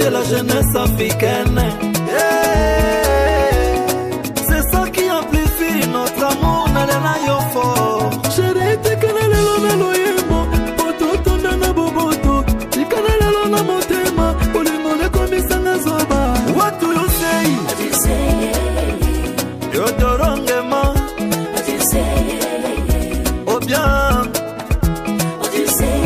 de la jeunesse africaine. C'est ça qui amplifie notre amour. Nalena yo fort. Chérie, te kanalelo na loyemo. Bototo na boboto. Te kanalelo na motema. Olingo ne komisanga zoba. What do you say? What do you say? Yo dorongema. What do you say? Oh bien. What do you say?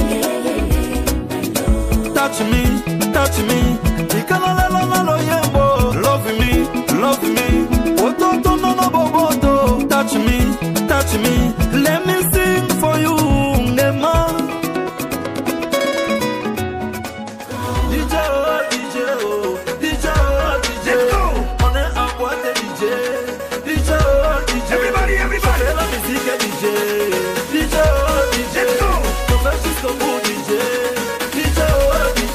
Touch me, touch me. Te kanalelo na loyemo. Love me, love me. Bototo na boboto. Touch me, touch me. Let me sing for you, Nema. DJ, oh, DJ, oh, DJ, oh, DJ. On est en boîte DJ. DJ, oh, DJ. Everybody, everybody. Fais la musique DJ. DJ, oh, DJ. On fait jusqu'au bout DJ. DJ, oh, DJ.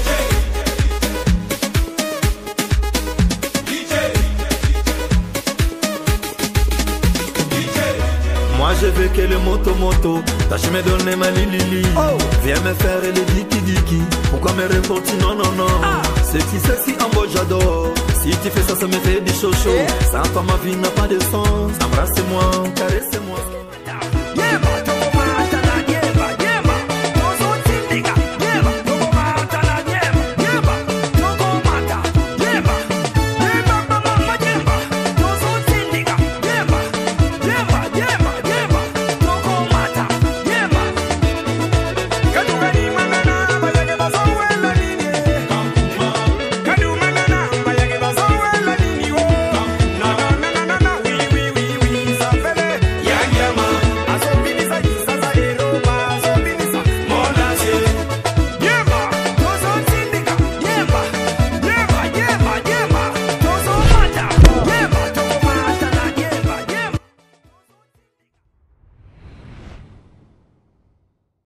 Moi je veux que le moto tâche me donner ma lili. Viens me faire le diki. Pourquoi me reporter non. C'est qui sexy en beau j'adore. Si tu fais ça, ça me fait des chochos. Sans toi ma vie n'a pas de sens. Embrassez-moi, caressez-moi.